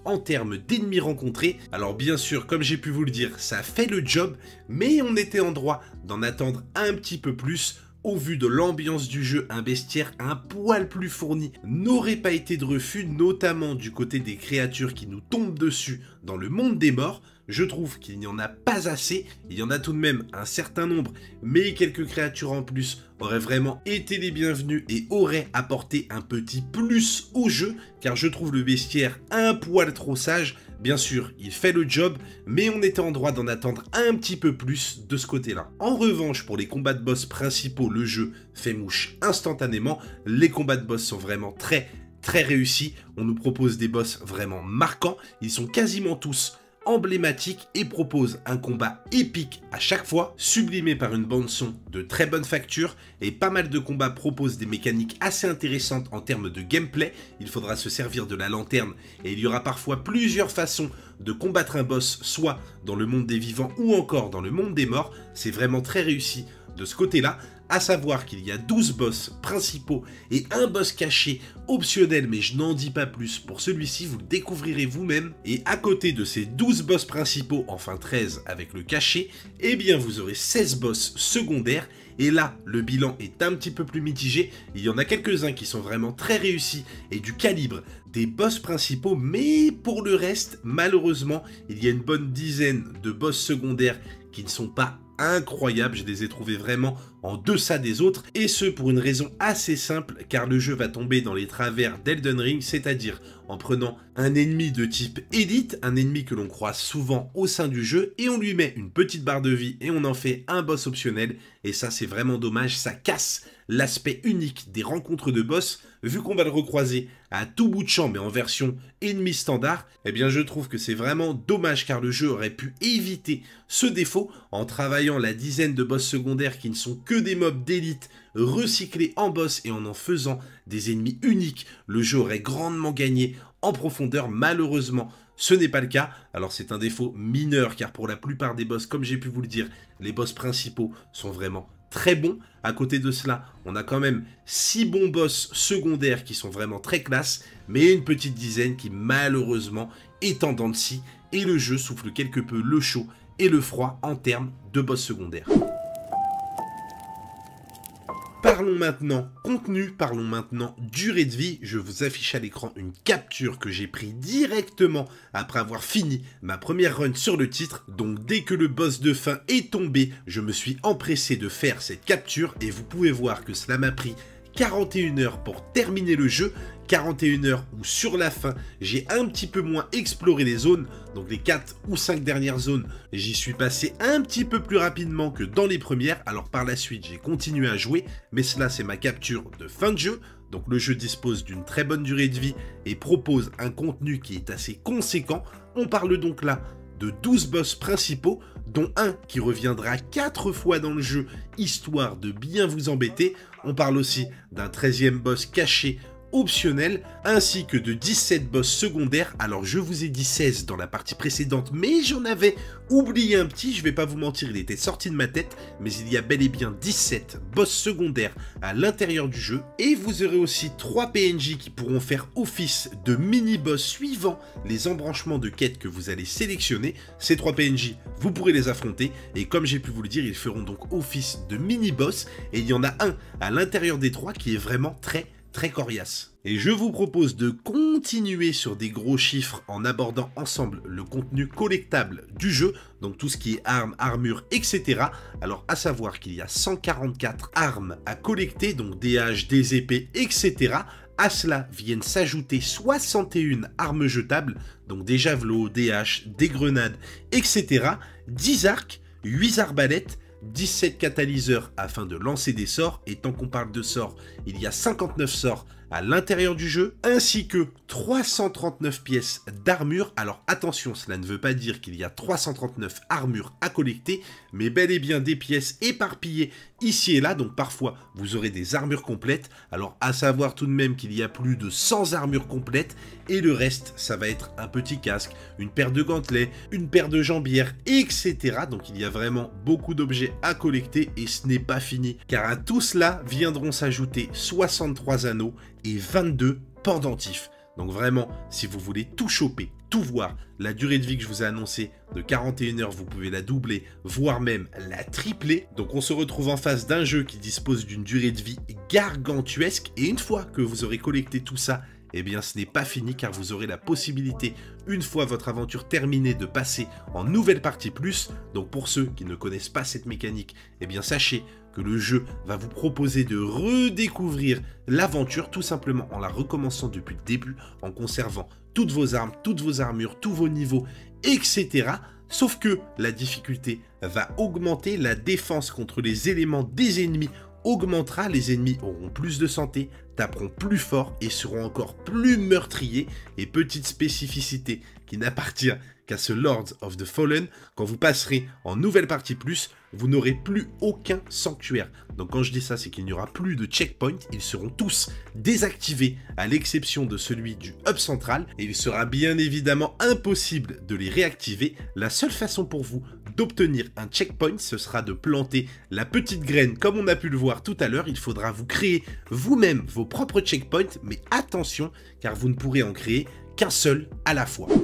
en termes d'ennemis rencontrés. Alors bien sûr, comme j'ai pu vous le dire, ça fait le job, mais on était en droit d'en attendre un petit peu plus. Au vu de l'ambiance du jeu, un bestiaire un poil plus fourni n'aurait pas été de refus, notamment du côté des créatures qui nous tombent dessus dans le monde des morts. Je trouve qu'il n'y en a pas assez, il y en a tout de même un certain nombre, mais quelques créatures en plus auraient vraiment été les bienvenues et auraient apporté un petit plus au jeu, car je trouve le bestiaire un poil trop sage. Bien sûr, il fait le job, mais on était en droit d'en attendre un petit peu plus de ce côté-là. En revanche, pour les combats de boss principaux, le jeu fait mouche instantanément. Les combats de boss sont vraiment très réussis. On nous propose des boss vraiment marquants. Ils sont quasiment tous emblématique et propose un combat épique à chaque fois, sublimé par une bande son de très bonne facture, et pas mal de combats proposent des mécaniques assez intéressantes en termes de gameplay. Il faudra se servir de la lanterne et il y aura parfois plusieurs façons de combattre un boss, soit dans le monde des vivants ou encore dans le monde des morts. C'est vraiment très réussi de ce côté-là. À savoir qu'il y a 12 boss principaux et un boss caché optionnel, mais je n'en dis pas plus. Pour celui-ci, vous le découvrirez vous-même. Et à côté de ces 12 boss principaux, enfin 13 avec le caché, eh bien vous aurez 16 boss secondaires. Et là, le bilan est un petit peu plus mitigé. Il y en a quelques-uns qui sont vraiment très réussis et du calibre des boss principaux, mais pour le reste, malheureusement, il y a une bonne dizaine de boss secondaires qui ne sont pas incroyables. Je les ai trouvés vraiment en deçà des autres, et ce pour une raison assez simple, car le jeu va tomber dans les travers d'Elden Ring, c'est-à-dire en prenant un ennemi de type élite, un ennemi que l'on croise souvent au sein du jeu, et on lui met une petite barre de vie et on en fait un boss optionnel, et ça c'est vraiment dommage, ça casse l'aspect unique des rencontres de boss. Vu qu'on va le recroiser à tout bout de champ mais en version ennemi standard, eh bien je trouve que c'est vraiment dommage, car le jeu aurait pu éviter ce défaut en travaillant la dizaine de boss secondaires qui ne sont que des mobs d'élite recyclés en boss et en faisant des ennemis uniques. Le jeu aurait grandement gagné en profondeur. Malheureusement, ce n'est pas le cas. Alors c'est un défaut mineur, car pour la plupart des boss, comme j'ai pu vous le dire, les boss principaux sont vraiment très bons. À côté de cela, on a quand même 6 bons boss secondaires qui sont vraiment très classe, mais une petite dizaine qui malheureusement est en dents de scie, et le jeu souffle quelque peu le chaud et le froid en termes de boss secondaires. Parlons maintenant contenu, parlons maintenant durée de vie. Je vous affiche à l'écran une capture que j'ai prise directement après avoir fini ma première run sur le titre. Donc dès que le boss de fin est tombé, je me suis empressé de faire cette capture et vous pouvez voir que cela m'a pris 41 heures pour terminer le jeu. 41 heures où sur la fin, j'ai un petit peu moins exploré les zones, donc les 4 ou 5 dernières zones, j'y suis passé un petit peu plus rapidement que dans les premières. Alors par la suite, j'ai continué à jouer, mais cela c'est ma capture de fin de jeu. Donc le jeu dispose d'une très bonne durée de vie et propose un contenu qui est assez conséquent. On parle donc là de 12 boss principaux, dont un qui reviendra 4 fois dans le jeu, histoire de bien vous embêter. On parle aussi d'un 13e boss caché optionnel, ainsi que de 17 boss secondaires. Alors je vous ai dit 16 dans la partie précédente, mais j'en avais oublié un petit, je vais pas vous mentir, il était sorti de ma tête, mais il y a bel et bien 17 boss secondaires à l'intérieur du jeu, et vous aurez aussi 3 PNJ qui pourront faire office de mini-boss suivant les embranchements de quêtes que vous allez sélectionner. Ces 3 PNJ, vous pourrez les affronter, et comme j'ai pu vous le dire, ils feront donc office de mini-boss, et il y en a un à l'intérieur des 3 qui est vraiment très coriace. Et je vous propose de continuer sur des gros chiffres en abordant ensemble le contenu collectable du jeu, donc tout ce qui est armes, armures, etc. Alors à savoir qu'il y a 144 armes à collecter, donc des haches, des épées, etc. À cela viennent s'ajouter 61 armes jetables, donc des javelots, des haches, des grenades, etc. 10 arcs, 8 arbalètes, 17 catalyseurs afin de lancer des sorts, et tant qu'on parle de sorts, il y a 59 sorts à l'intérieur du jeu, ainsi que 339 pièces d'armure. Alors attention, cela ne veut pas dire qu'il y a 339 armures à collecter, mais bel et bien des pièces éparpillées ici et là, donc parfois vous aurez des armures complètes. Alors à savoir tout de même qu'il y a plus de 100 armures complètes, et le reste ça va être un petit casque, une paire de gantelets, une paire de jambières, etc. Donc il y a vraiment beaucoup d'objets à collecter, et ce n'est pas fini, car à tout cela viendront s'ajouter 63 anneaux et 22 pendentifs. Donc vraiment, si vous voulez tout choper, tout voir. La durée de vie que je vous ai annoncée de 41 heures, vous pouvez la doubler, voire même la tripler. Donc on se retrouve en face d'un jeu qui dispose d'une durée de vie gargantuesque. Et une fois que vous aurez collecté tout ça, eh bien ce n'est pas fini car vous aurez la possibilité, une fois votre aventure terminée, de passer en nouvelle partie plus. Donc pour ceux qui ne connaissent pas cette mécanique, eh bien sachez que le jeu va vous proposer de redécouvrir l'aventure tout simplement en la recommençant depuis le début, en conservant toutes vos armes, toutes vos armures, tous vos niveaux, etc. Sauf que la difficulté va augmenter, la défense contre les éléments des ennemis augmentera, les ennemis auront plus de santé, taperont plus fort et seront encore plus meurtriers. Et petite spécificité qui n'appartient qu'à ce Lords of the Fallen, quand vous passerez en nouvelle partie plus, vous n'aurez plus aucun sanctuaire. Donc quand je dis ça, c'est qu'il n'y aura plus de checkpoint, ils seront tous désactivés à l'exception de celui du hub central et il sera bien évidemment impossible de les réactiver. La seule façon pour vous d'obtenir un checkpoint, ce sera de planter la petite graine comme on a pu le voir tout à l'heure. Il faudra vous créer vous-même vos propres checkpoints, mais attention car vous ne pourrez en créer qu'un seul à la fois.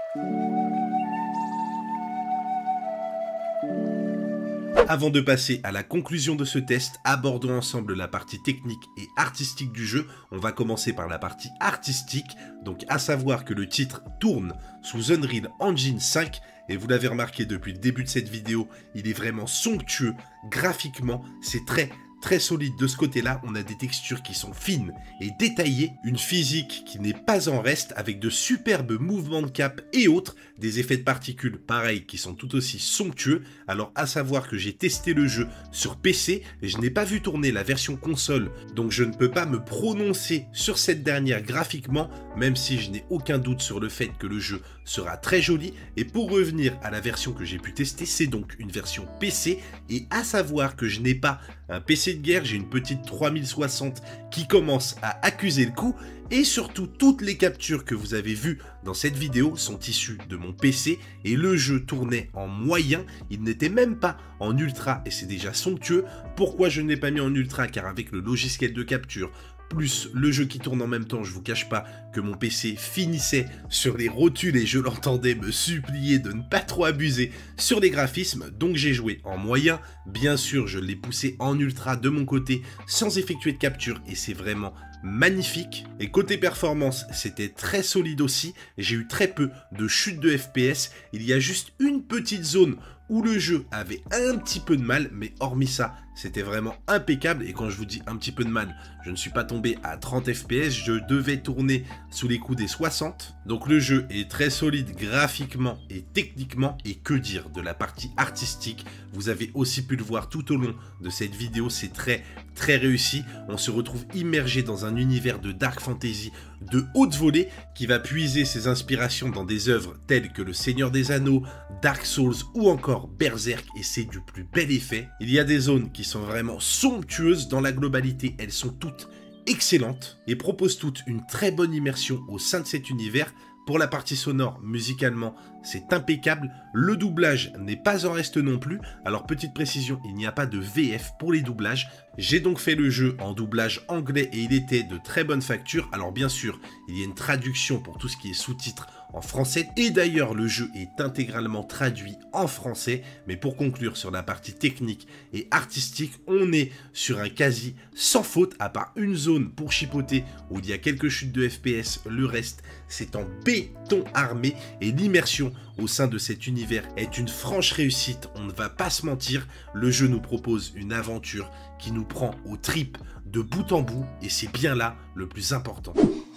Avant de passer à la conclusion de ce test, abordons ensemble la partie technique et artistique du jeu. On va commencer par la partie artistique, donc à savoir que le titre tourne sous Unreal Engine 5, et vous l'avez remarqué depuis le début de cette vidéo, il est vraiment somptueux, graphiquement, c'est très solide de ce côté-là. On a des textures qui sont fines et détaillées, une physique qui n'est pas en reste avec de superbes mouvements de cap et autres, des effets de particules pareils qui sont tout aussi somptueux. Alors à savoir que j'ai testé le jeu sur PC et je n'ai pas vu tourner la version console, donc je ne peux pas me prononcer sur cette dernière graphiquement, même si je n'ai aucun doute sur le fait que le jeu sera très joli. Et pour revenir à la version que j'ai pu tester, c'est donc une version PC, et à savoir que je n'ai pas un PC de guerre, j'ai une petite 3060 qui commence à accuser le coup, et surtout toutes les captures que vous avez vues dans cette vidéo sont issues de mon PC, et le jeu tournait en moyen, il n'était même pas en ultra, et c'est déjà somptueux. Pourquoi je ne l'ai pas mis en ultra? Car avec le logiciel de capture, plus le jeu qui tourne en même temps, je vous cache pas que mon PC finissait sur les rotules et je l'entendais me supplier de ne pas trop abuser sur les graphismes, donc j'ai joué en moyen. Bien sûr, je l'ai poussé en ultra de mon côté sans effectuer de capture et c'est vraiment magnifique. Et côté performance, c'était très solide aussi. J'ai eu très peu de chutes de FPS. Il y a juste une petite zone où le jeu avait un petit peu de mal, mais hormis ça, c'était vraiment impeccable. Et quand je vous dis un petit peu de mal, je ne suis pas tombé à 30 FPS, je devais tourner sous les coups des 60. Donc le jeu est très solide graphiquement et techniquement, et que dire de la partie artistique. Vous avez aussi pu le voir tout au long de cette vidéo, c'est très réussi. On se retrouve immergé dans un univers de dark fantasy de haute volée qui va puiser ses inspirations dans des œuvres telles que Le Seigneur des Anneaux, Dark Souls ou encore Berserk, et c'est du plus bel effet. Il y a des zones qui sont vraiment somptueuses, dans la globalité elles sont toutes excellentes et proposent toutes une très bonne immersion au sein de cet univers. Pour la partie sonore, musicalement, c'est impeccable. Le doublage n'est pas en reste non plus. Alors, petite précision, il n'y a pas de VF pour les doublages. J'ai donc fait le jeu en doublage anglais et il était de très bonne facture. Alors, bien sûr, il y a une traduction pour tout ce qui est sous-titres en français. Et d'ailleurs, le jeu est intégralement traduit en français. Mais pour conclure sur la partie technique et artistique, on est sur un quasi sans faute, à part une zone pour chipoter où il y a quelques chutes de FPS. Le reste, c'est en béton armé et l'immersion au sein de cet univers est une franche réussite. On ne va pas se mentir, le jeu nous propose une aventure qui nous prend aux tripes de bout en bout et c'est bien là le plus important.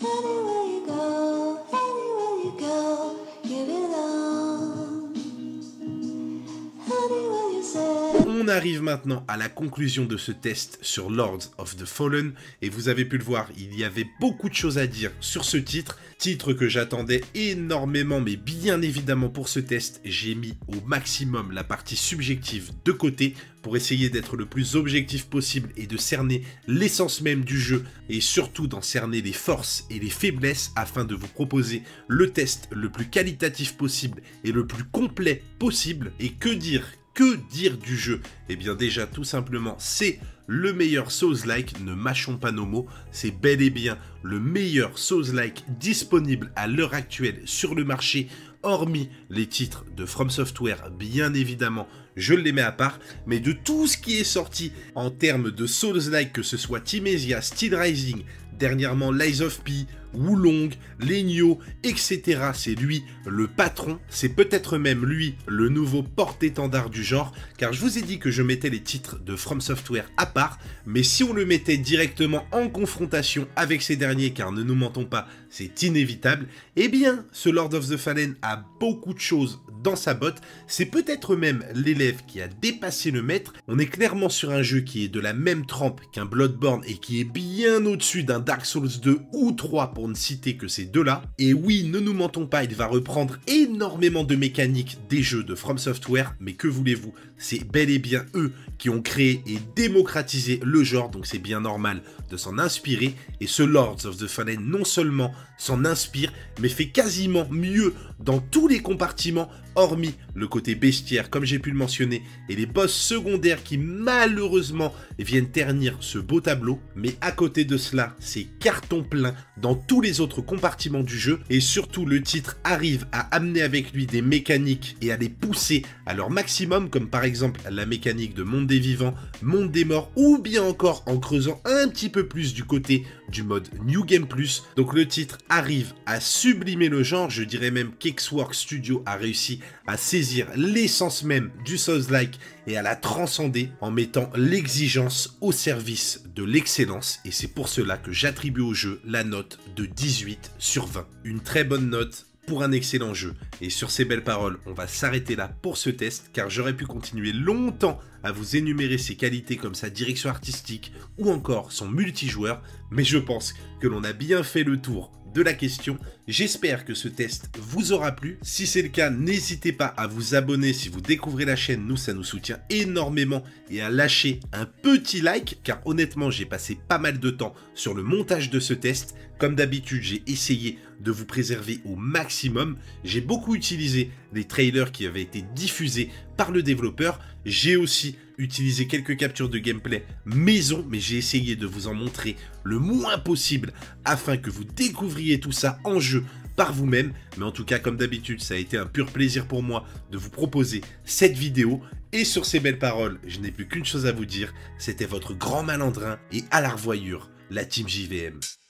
On arrive maintenant à la conclusion de ce test sur Lords of the Fallen et vous avez pu le voir, il y avait beaucoup de choses à dire sur ce titre que j'attendais énormément, mais bien évidemment pour ce test, j'ai mis au maximum la partie subjective de côté pour essayer d'être le plus objectif possible et de cerner l'essence même du jeu et surtout d'en cerner les forces et les faiblesses afin de vous proposer le test le plus qualitatif possible et le plus complet possible. Et que dire Que dire du jeu? Eh bien déjà tout simplement c'est le meilleur Souls-like, ne mâchons pas nos mots, c'est bel et bien le meilleur Souls-like disponible à l'heure actuelle sur le marché, hormis les titres de From Software, bien évidemment, je les mets à part, mais de tout ce qui est sorti en termes de Souls-like, que ce soit Thymesia, Steel Rising, dernièrement Lies of P, Wulong, Lenio, etc. C'est lui le patron, c'est peut-être même lui le nouveau porte-étendard du genre, car je vous ai dit que je mettais les titres de From Software à part, mais si on le mettait directement en confrontation avec ces derniers, car ne nous mentons pas, c'est inévitable, eh bien, ce Lord of the Fallen a beaucoup de choses dans sa botte, c'est peut-être même l'élève qui a dépassé le maître, on est clairement sur un jeu qui est de la même trempe qu'un Bloodborne et qui est bien au-dessus d'un Dark Souls 2 ou 3 pour ne citer que ces deux-là. Et oui, ne nous mentons pas, il va reprendre énormément de mécaniques des jeux de From Software, mais que voulez-vous, c'est bel et bien eux qui ont créé et démocratisé le genre, donc c'est bien normal de s'en inspirer, et ce Lords of the Fallen non seulement s'en inspire, mais fait quasiment mieux dans tous les compartiments, hormis le côté bestiaire, comme j'ai pu le mentionner, et les boss secondaires qui malheureusement viennent ternir ce beau tableau, mais à côté de cela, c'est carton plein dans tous les autres compartiments du jeu, et surtout le titre arrive à amener avec lui des mécaniques et à les pousser à leur maximum, comme par exemple la mécanique de monde des vivants, monde des morts, ou bien encore en creusant un petit peu plus du côté du mode New Game Plus. Donc le titre arrive à sublimer le genre, je dirais même qu'Xworks Studio a réussi à saisir l'essence même du Souls-like et à la transcender en mettant l'exigence au service de l'excellence, et c'est pour cela que j'attribue au jeu la note de 18 sur 20. Une très bonne note pour un excellent jeu. Et sur ces belles paroles, on va s'arrêter là pour ce test, car j'aurais pu continuer longtemps à vous énumérer ses qualités comme sa direction artistique ou encore son multijoueur, mais je pense que l'on a bien fait le tour de la question. J'espère que ce test vous aura plu. Si c'est le cas, n'hésitez pas à vous abonner si vous découvrez la chaîne, nous ça nous soutient énormément, et à lâcher un petit like, car honnêtement j'ai passé pas mal de temps sur le montage de ce test. Comme d'habitude, j'ai essayé de vous préserver au maximum. J'ai beaucoup utilisé les trailers qui avaient été diffusés par le développeur. J'ai aussi utilisé quelques captures de gameplay maison, mais j'ai essayé de vous en montrer le moins possible afin que vous découvriez tout ça en jeu par vous-même. Mais en tout cas, comme d'habitude, ça a été un pur plaisir pour moi de vous proposer cette vidéo. Et sur ces belles paroles, je n'ai plus qu'une chose à vous dire, c'était votre grand malandrin, et à la revoyure, la team JVM.